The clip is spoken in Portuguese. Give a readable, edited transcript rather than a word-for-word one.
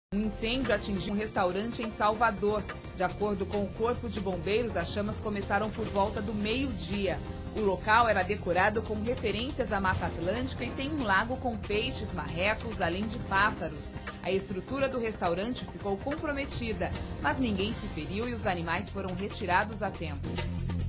Um incêndio atingiu um restaurante em Salvador. De acordo com o Corpo de Bombeiros, as chamas começaram por volta do meio-dia. O local era decorado com referências à Mata Atlântica e tem um lago com peixes, marrecos, além de pássaros. A estrutura do restaurante ficou comprometida, mas ninguém se feriu e os animais foram retirados a tempo.